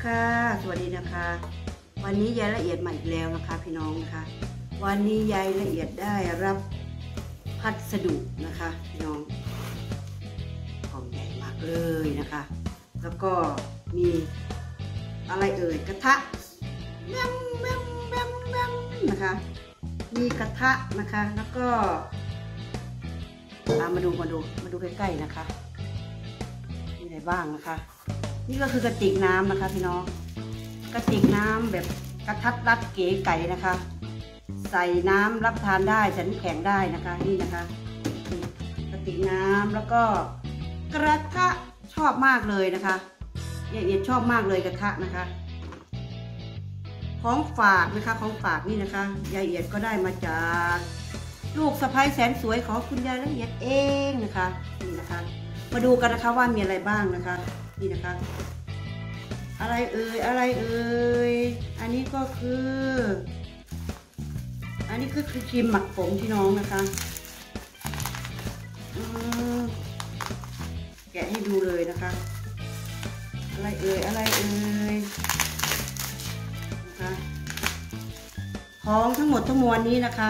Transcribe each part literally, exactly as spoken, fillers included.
ค่ะสวัสดีนะคะวันนี้ยายละเอียดมาอีกแล้วนะคะพี่น้องนะคะวันนี้ยายละเอียดได้รับพัสดุนะคะพี่น้องของใหญ่มากเลยนะคะแล้วก็มีอะไรเอ่ยกระทะแมมแมมแมมแมมนะคะมีกระทะนะคะแล้วก็ตามมาดูมาดูมาดูใกล้ๆนะคะมีอะไรบ้างนะคะนี่ก็คือกระติกน้ำนะคะพี่น้องกระติกน้ำแบบกระทัดรัดเก๋ไก่นะคะใส่น้ำรับทานได้ใส่น้ำแข็งได้นะคะนี่นะคะกระติกน้ำแล้วก็กระทะชอบมากเลยนะคะยายเอียดชอบมากเลยกระทะนะคะของฝากนะคะของฝากนี่นะคะยายเอียดก็ได้มาจากลูกสะใภ้แสนสวยของคุณยายละเอียดเองนะคะนี่นะคะมาดูกันนะคะว่ามีอะไรบ้างนะคะนี่นะคะอะไรเอ่ยอะไรเอ่ยอันนี้ก็คืออันนี้ก็คือครีมหมักผมพี่น้องนะคะแกะให้ดูเลยนะคะอะไรเอ่ยอะไรเอ่ยนะคะของทั้งหมดทั้งมวลนี้นะคะ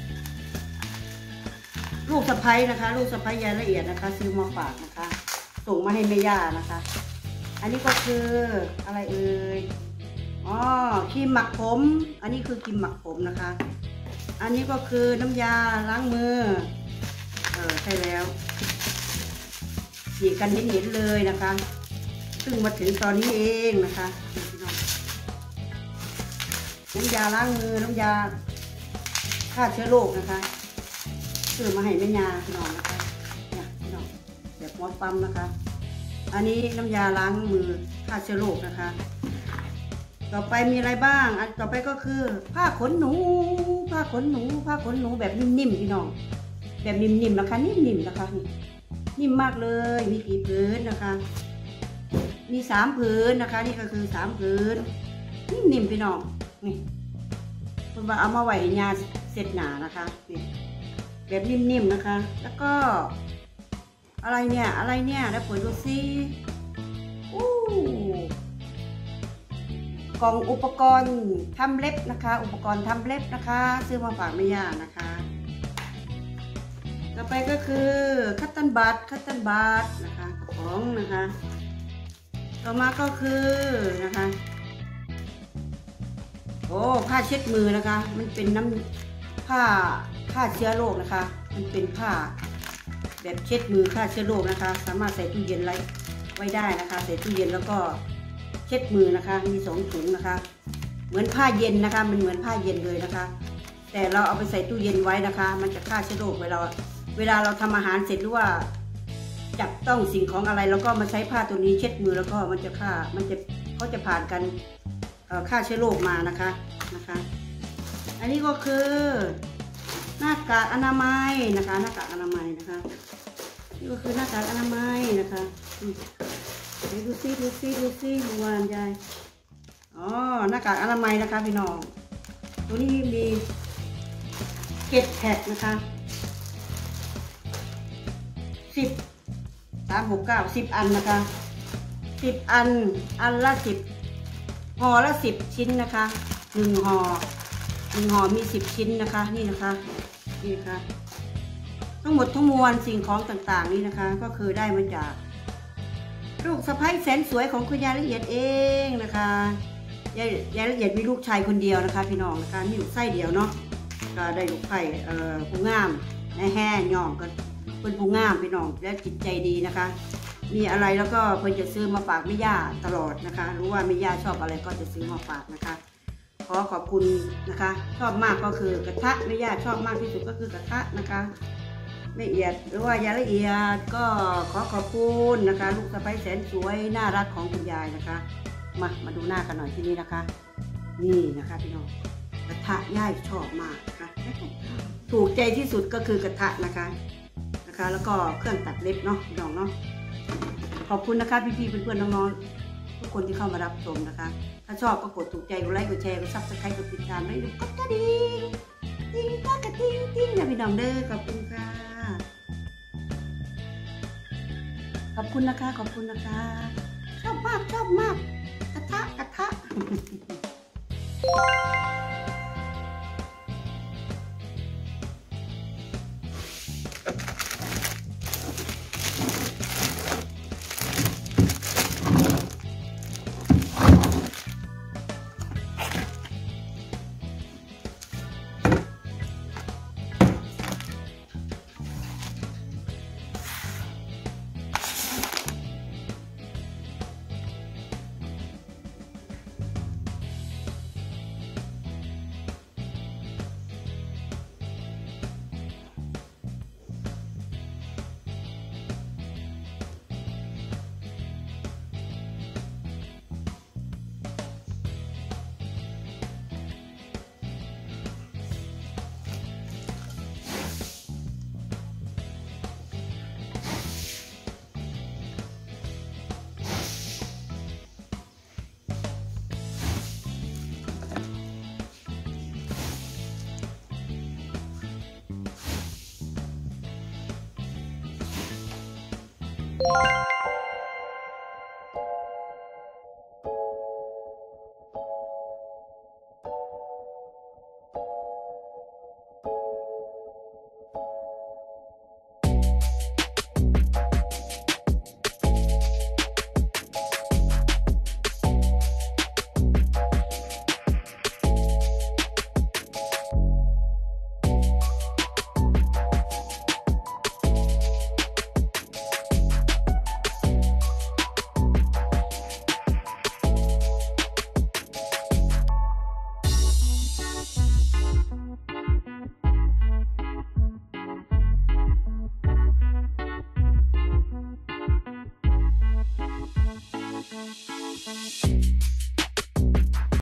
ลูกสะใภ้นะคะลูกสะใภ้ยายละเอียดนะคะซื้อมาฝากนะคะส่งมาให้แม่ย่านะคะอันนี้ก็คืออะไรเอ่ยอ๋อครีมหมักผมอันนี้คือครีมหมักผมนะคะอันนี้ก็คือน้ำยาล้างมือเออใช่แล้วฉีดกันเห็นๆเลยนะคะซึ่งมาถึงตอนนี้เองนะคะน้ำยาล้างมือน้ำยาฆ่าเชื้อโรคนะคะซื้อมาให้แม่ยาพี่น้องนะคะเนี่ยพี่น้องแบบหัวปั๊มนะคะอันนี้น้ำยาล้างมือฆ่าเชื้อโรคนะคะต่อไปมีอะไรบ้างอันต่อไปก็คือผ้าขนหนูผ้าขนหนูผ้าขนหนูแบบนิ่มๆพี่น้องแบบนิ่มๆนะคะนิ่มๆนะคะนี่นิ่มมากเลยมีกี่ผืนนะคะมีสามผืนนะคะนี่ก็คือสามผืนนิ่มๆพี่น้องนี่คุณว่าเอามาไว้ยาเสร็จหนานะคะนี่แบบนิ่มๆนะคะแล้วก็อะไรเนี่ยอะไรเนี่ยแล้วเปิดดูซิอู้กล่องอุปกรณ์ทำเล็บนะคะอุปกรณ์ทำเล็บนะคะซื้อมาฝากแม่ย่านะคะต่อไปก็คือคัตตันบัตคัตตันบัตนะคะของนะคะต่อมาก็คือนะคะโอ้ผ้าเช็ดมือนะคะมันเป็นน้ำผ้าฆ่าเชื้อโรคนะคะมันเป็นผ้าแบบเช็ดมือฆ่าเชื้อโรคนะคะสามารถใส่ตู้เย็นไว้ได้นะคะใส่ตู้เย็นแล้วก็เช็ดมือนะคะมีสองถุงนะคะเหมือนผ้าเย็นนะคะมันเหมือนผ้าเย็นเลยนะคะแต่เราเอาไปใส่ตู้เย็นไว้นะคะมันจะฆ่าเชื้อโรคเวลาเวลาเราทำอาหารเสร็จหรือว่าจับต้องสิ่งของอะไรแล้วก็มาใช้ผ้าตัวนี้เช็ดมือแล้วก็มันจะฆ่ามันจะเขาจะผ่านกันฆ่าเชื้อโรคมานะคะนะคะอันนี้ก็คือหน้ากากอนามัยนะคะหน้ากากอนามัยนะคะนี่ก็คือหน้ากากอนามัยนะคะเดี๋ยวดูซิดูซิดูซิดูวานยายอ๋อหน้ากากอนามัยนะคะพี่น้องตัวนี้มีเจ็ดแพ็คนะคะสิบสามหกเก้าสิบอันนะคะสิบอันอันละสิบห่อละสิบชิ้นนะคะหนึ่งห่อหนึ่งห่อมีสิบชิ้นนะคะนี่นะคะนี่นะคะทั้งหมดทั้งมวลสิ่งของต่างๆนี้นะคะก็คือได้มาจากลูกสะใภ้แสนสวยของคุณยายละเอียดเองนะคะยายยายละเอียดมีลูกชายคนเดียวนะคะพี่น้องนะคะมีลูกไส้เดียวเนาะก็ได้ลูกไผ่เอ่อผู้งามในแห่ย่องกันเป็นผู้งามพี่น้องและจิตใจดีนะคะมีอะไรแล้วก็เพิ่นจะซื้อมาฝากแม่ย่าตลอดนะคะรู้ว่าแม่ย่าชอบอะไรก็จะซื้อมาฝากนะคะขอขอบคุณนะคะชอบมากก็คือกระทะแม่ย่าชอบมากที่สุดก็คือกระทะนะคะละเอียดหรือว่ายายละเอียดก็ขอขอบคุณนะคะลูกสะใภ้แสนสวยน่ารักของคุณยายนะคะมามาดูหน้ากันหน่อยที่นี่นะคะนี่นะคะพี่น้องกระทะย่ายชอบมากนะคะถูกใจที่สุดก็คือกระทะนะคะนะคะแล้วก็เครื่องตัดเล็บเนาะพี่น้องเนาะขอบคุณนะคะพี่ๆเพื่อนๆน้องๆทุกคนที่เข้ามารับชมนะคะถ้าชอบก็กดถูกใจกดไลค์กดแชร์กดซับสไครต์กดติดตามด้วยกดกระดิ่งติ้งกระดิ่งติ้งนะพี่น้องเด้อขอบคุณค่ะขอบคุณนะคะขอบคุณนะคะชอบมากชอบมากกระทะกระ